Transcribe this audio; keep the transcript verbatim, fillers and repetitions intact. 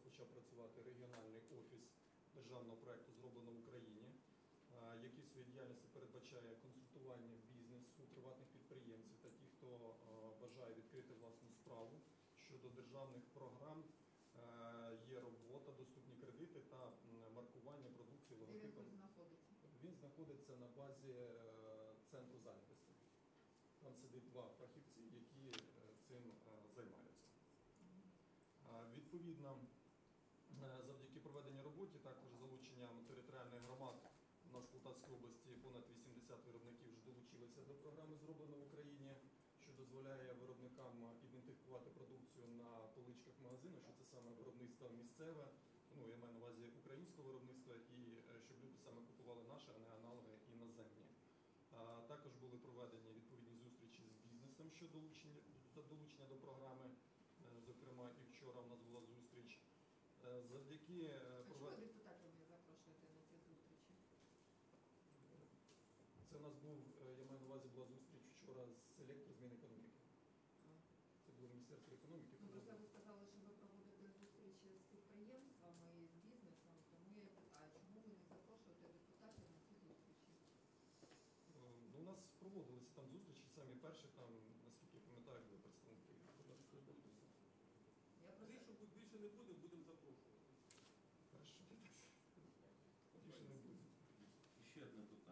розпочав працювати регіональний офіс державного проєкту «Зроблено в Україні», який в своїй діяльності передбачає консультування бізнесу, приватних підприємців та тих, хто бажає відкрити власну справу щодо державних програм. Є робота, доступні кредити та маркування продукції логотипом. Він знаходиться? Він знаходиться на базі центру зайнятості. Там сидить два фахівці, які цим займаються. Відповідно, завдяки проведеній роботі, також залученням територіальних громад, у нас в Полтавській області понад вісімдесят виробників вже долучилися до програми «Зроблено в Україні», що дозволяє виробникам ідентифікувати продукцію на поличках магазину, що це саме виробництво місцеве, ну, я маю на увазі українського виробництва, і щоб люди саме купували наші, а не аналоги іноземні. Також були проведені відповідні зустрічі з бізнесом щодо долучення, долучення до програми. Зокрема, і вчора у нас була зустріч. Завдяки А чого депутатів не запрошуєте на ці зустрічі? Це у нас був, я маю на увазі, була зустріч вчора з селектором змін економіки. Це було Міністерство економіки. Ну, просто ви сказали, що ви проводите зустрічі з підприємствами і з бізнесом, тому я питаю, чому ви не запрошуєте депутатів на ці зустрічі? Ну, у нас проводилися там зустрічі, самі перші, там, наскільки я пам'ятаю, були представники. Якщо більше не буде, будемо запрошувати. Хорошо. Більше не буде. Ще одне питання.